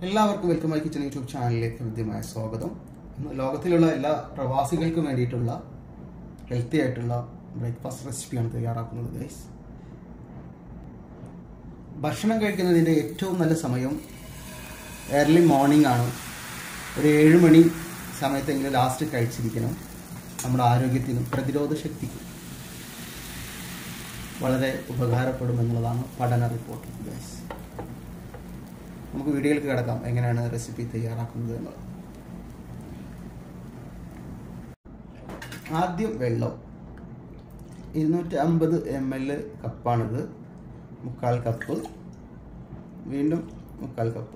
എല്ലാവർക്കും welcome my kitchen YouTube ചാനലിലേക്ക് ഹൃദ്യമായ സ്വാഗതം. ഇന്ന് ലോകത്തിലുള്ള എല്ലാ പ്രവാസികൾക്കും വേണ്ടിയിട്ടുള്ള ഹെൽത്തി ആയിട്ടുള്ള ബ്രേക്ക്ഫാസ്റ്റ് റെസിപ്പിയാണ് തയ്യാറാക്കുന്നത് ഗൈസ്. ഭക്ഷണം കഴിക്കുന്നതിൻ്റെ ഏറ്റവും നല്ല സമയം ഏർലി മോർണിംഗ് ആണ്. ഒരു 7 മണി സമയത്തെങ്കിലും ലാസ്റ്റ് കഴിച്ചിരിക്കണം. നമ്മുടെ ആരോഗ്യത്തിനും പ്രതിരോധ ശക്തിക്കും വളരെ ഉപകാരപ്പെടുമെന്നുള്ളതാണ് പഠന റിപ്പോർട്ട് ഗൈസ്. നമുക്ക് വീഡിയോയിലേക്ക് കിടക്കാം എങ്ങനെയാണ് റെസിപ്പി തയ്യാറാക്കുന്നത് എന്നുള്ളത്. ആദ്യം വെള്ളം 250 ml കപ്പാണിത്. 3/4 കപ്പ്, വീണ്ടും 3/4 കപ്പ്,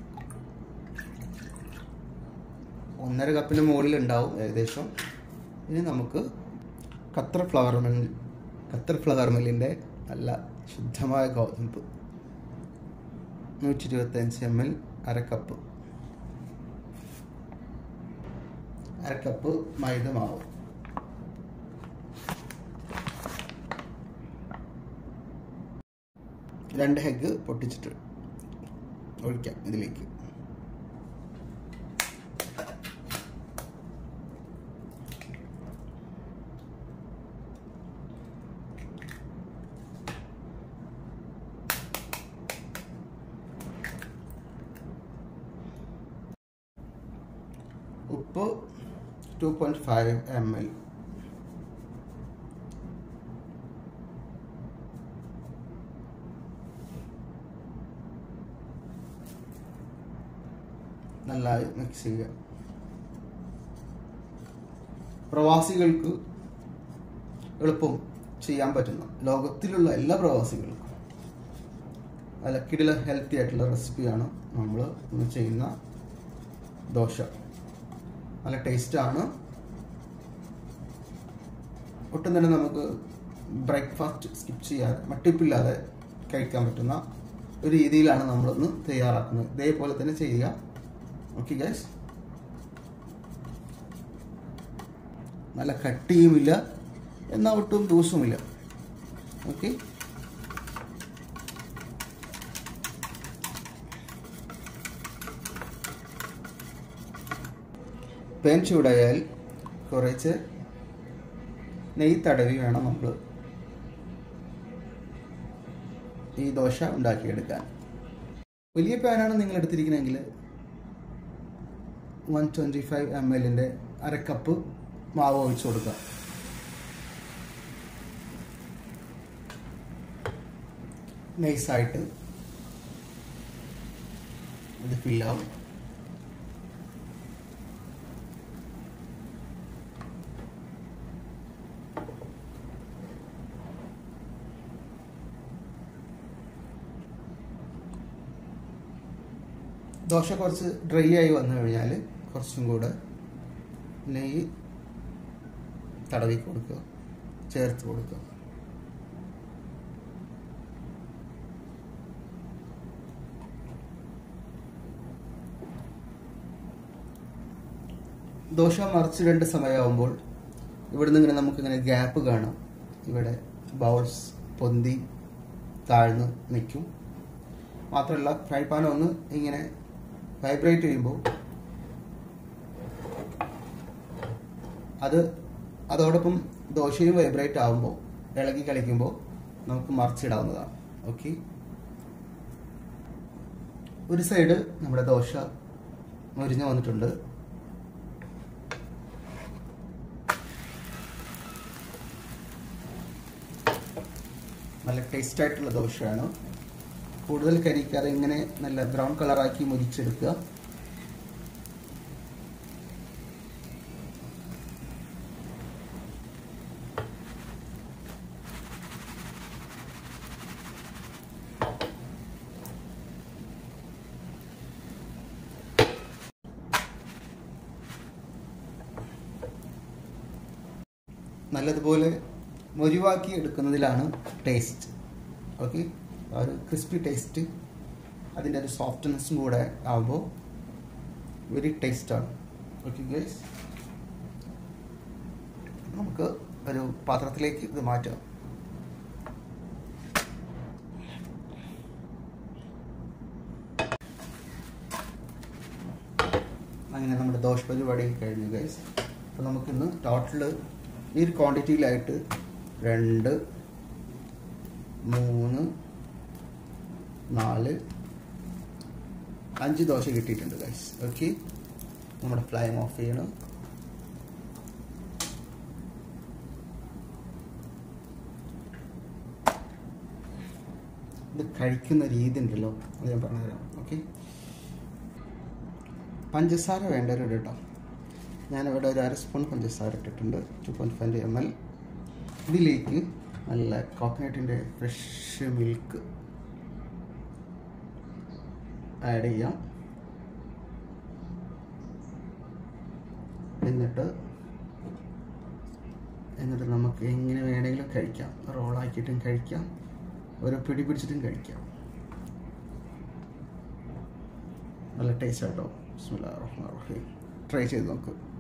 1.5 കപ്പിന് മുകളിൽ ഉണ്ടാവും ഏകദേശം. ഇനി നമുക്ക് ഖത്തർ ഫ്ലവർ മില്ലിൻ്റെ നല്ല ശുദ്ധമായ ഗോതമ്പ് 125 ml, 1/2 കപ്പ്, 1/2 കപ്പ് മൈദ മാവ്, രണ്ട് എഗ്ഗ് പൊട്ടിച്ചിട്ട് ഒഴിക്കാം ഇതിലേക്ക്. ഉപ്പ് 2.5 ml, നന്നായി മിക്സ് ചെയ്യുക. പ്രവാസികൾക്ക് എളുപ്പം ചെയ്യാൻ പറ്റുന്ന, ലോകത്തിലുള്ള എല്ലാ പ്രവാസികൾക്കും നല്ല കിടില ഹെൽത്തി ആയിട്ടുള്ള റെസിപ്പിയാണ് നമ്മൾ ഇന്ന് ചെയ്യുന്ന ദോശ. നല്ല ടേസ്റ്റാണ്. ഒട്ടും തന്നെ നമുക്ക് ബ്രേക്ക്ഫാസ്റ്റ് സ്കിപ്പ് ചെയ്യാതെ മട്ടിപ്പില്ലാതെ കഴിക്കാൻ പറ്റുന്ന ഒരു രീതിയിലാണ് നമ്മളൊന്ന് തയ്യാറാക്കുന്നത്. ഇതേപോലെ തന്നെ ചെയ്യുക. Okay guys. നല്ല കട്ടിയുമില്ല എന്നാൽ ഒട്ടും ലൂസുമില്ല. ഓക്കെ, പാൻ ചൂടായാൽ കുറച്ച് നെയ്യ് തടവി വേണം നമ്മൾ ഈ ദോശ ഉണ്ടാക്കിയെടുക്കാൻ. വലിയ പാനാണ് നിങ്ങൾ എടുത്തിരിക്കുന്നതെങ്കിൽ 125 ml 1/2 കപ്പ് മാവ് ഒഴിച്ചു കൊടുക്കുക. നൈസായിട്ട് ഇത് ഫില്ലാവും. ദോശ കുറച്ച് ഡ്രൈ ആയി വന്നു കഴിഞ്ഞാൽ കുറച്ചും കൂടെ നെയ്യ് തടവി കൊടുക്കുക, ചേർത്ത് കൊടുക്കുക. ദോശ മറിച്ചിടേണ്ട സമയമാകുമ്പോൾ ഇവിടുന്ന് ഇങ്ങനെ നമുക്കിങ്ങനെ ഗ്യാപ്പ് കാണാം. ഇവിടെ ബൗൾസ് പൊന്തി താഴ്ന്ന് നിൽക്കും. മാത്രമല്ല ഫ്രൈ പാൻ ഒന്ന് ഇങ്ങനെ വൈബ്രേറ്റ് ചെയ്യുമ്പോൾ അതോടൊപ്പം ദോശയും വൈബ്രേറ്റ് ആകുമ്പോൾ ഇളകി കളിക്കുമ്പോൾ നമുക്ക് മറിച്ചിടാവുന്നതാണ്. ഓക്കെ, ഒരു സൈഡ് നമ്മുടെ ദോശ മൊരിഞ്ഞു വന്നിട്ടുണ്ട്. നല്ല ടേസ്റ്റ് ആയിട്ടുള്ള ദോശയാണ്. കൂടുതൽ കരിക്കാതെ ഇങ്ങനെ നല്ല ബ്രൗൺ കളറാക്കി മുരിച്ചെടുക്കുക. നല്ലതുപോലെ മൊരിവാക്കി എടുക്കുന്നതിലാണ് ടേസ്റ്റ്. ഓക്കെ, ആ ഒരു ക്രിസ്പി ടേസ്റ്റ്, അതിൻ്റെ ഒരു സോഫ്റ്റ്നെസ്സും കൂടെ ആകുമ്പോൾ വെരി ടേസ്റ്റാണ്. ഓക്കെ ഗൈസ്, നമുക്ക് ഒരു പാത്രത്തിലേക്ക് ഇത് മാറ്റാം. അങ്ങനെ നമ്മുടെ ദോശ പരിപാടി കഴിഞ്ഞു ഗൈസ്. അപ്പോൾ നമുക്കിന്ന് ടോട്ടൽ ഈ ഒരു ക്വാണ്ടിറ്റിയിലായിട്ട് 2, 3, 4, 5 ദോശ കിട്ടിയിട്ടുണ്ട് ഗൈസ്. ഓക്കെ, നമ്മുടെ ഫ്ലെയിം ഓഫ് ചെയ്യണം. ഇത് കഴിക്കുന്ന രീതി ഉണ്ടല്ലോ, അത് ഞാൻ പറഞ്ഞുതരാം. ഓക്കെ, പഞ്ചസാര വേണ്ടവരോട് കേട്ടോ. ഞാനിവിടെ ഒരു 1/2 സ്പൂൺ പഞ്ചസാര ഇട്ടിട്ടുണ്ട്, 2.5 ml. ഇതിലേക്ക് നല്ല കോക്കനട്ടിൻ്റെ ഫ്രഷ് മിൽക്ക് ആഡ് ചെയ്യാം. എന്നിട്ട് നമുക്ക് എങ്ങനെ വേണമെങ്കിലും കഴിക്കാം. റോളാക്കിയിട്ടും കഴിക്കാം, ഒരു പിടി പിടിച്ചിട്ടും കഴിക്കാം. നല്ല ടേസ്റ്റ് ആട്ടോ. ബിസ്മില്ലാഹിർ റഹ്മാനിർ റഹീം. ട്രൈ ചെയ്ത് നോക്ക്.